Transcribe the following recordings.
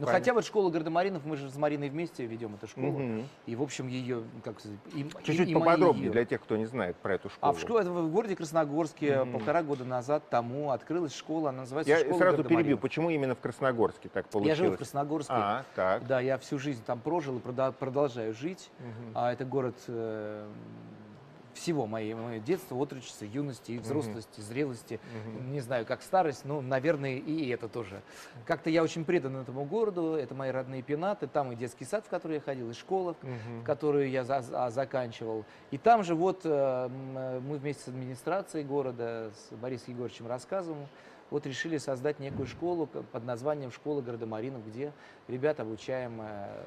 Ну, хотя вот школа гардемаринов, мы же с Мариной вместе ведем эту школу. Мгм. И, в общем, ее, как сказать, Чуть-чуть поподробнее для тех, кто не знает про эту школу. А в городе Красногорске полтора года назад тому открылась школа, она называется Я «Школа сразу гардемаринов». перебью, почему именно в Красногорске так получилось? Я жил в Красногорске. Так. Да, я всю жизнь там прожил и продолжаю жить. Это город всего моего детства, отрочества, юности, и взрослости, зрелости. Не знаю, как старость, но, наверное, и это тоже. Как-то я очень предан этому городу, это мои родные пенаты, там и детский сад, в который я ходил, и школа, которую я заканчивал. И там же вот мы вместе с администрацией города, с Борисом Егоровичем Рассказовым, вот решили создать некую школу под названием «Школа гардемаринов», где ребят обучаем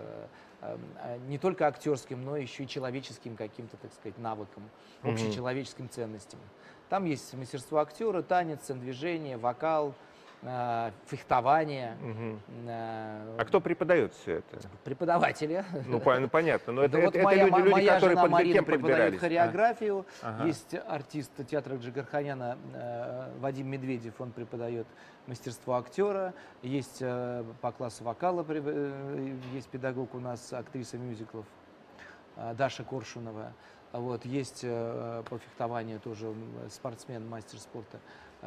не только актерским, но еще и человеческим каким-то, так сказать, навыкам, общечеловеческим ценностям. Там есть мастерство актера, танец, сцен движения, вокал, фехтование. А кто преподает все это? Преподаватели. Ну, понятно. Но это, вот это моя люди, которые жена под Марина кем преподает подбирались? хореографию. Есть артист театра Джигарханяна Вадим Медведев, он преподает мастерство актера. Есть по классу вокала, есть педагог у нас, актриса мюзиклов Даша Коршунова. Вот, есть по фехтованию тоже спортсмен, мастер спорта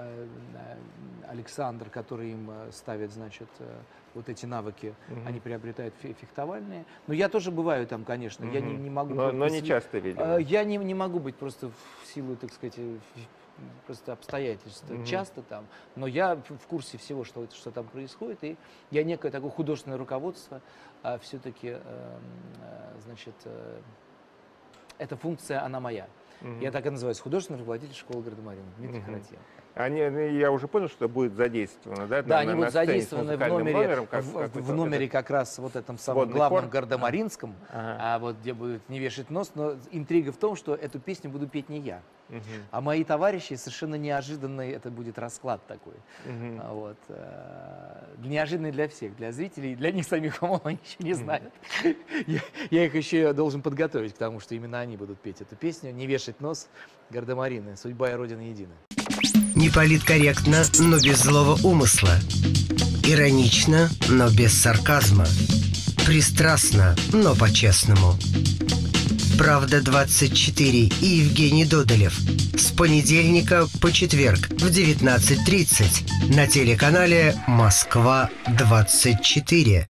Александр, который им ставит, значит, вот эти навыки, они приобретают фехтовальные. Но я тоже бываю там, конечно, я не могу... Но не часто, видимо. Я не могу быть просто в силу, так сказать, просто обстоятельств часто там, но я в курсе всего, что там происходит, и я некое такое художественное руководство, все-таки, значит, эта функция, она моя. Я так и называюсь, художественный руководитель школы гардемаринов Дмитрий Харатьян. Я уже понял, что будет задействовано, да? Да, они будут задействованы в номере это... как раз вот этом самом главном гардемаринском, вот где будет «Не вешать нос», но интрига в том, что эту песню буду петь не я, а мои товарищи. Совершенно неожиданный это будет расклад такой. Вот. Неожиданный для всех, для зрителей, для них самих, по-моему, они еще не знают. Я их еще должен подготовить к тому, что именно они будут петь эту песню «Не вешать нос», гардемарины, «Судьба и Родина едины». Не политкорректно, но без злого умысла. Иронично, но без сарказма. Пристрастно, но по-честному. «Правда-24» и Евгений Додолев. С понедельника по четверг в 19:30 на телеканале «Москва-24».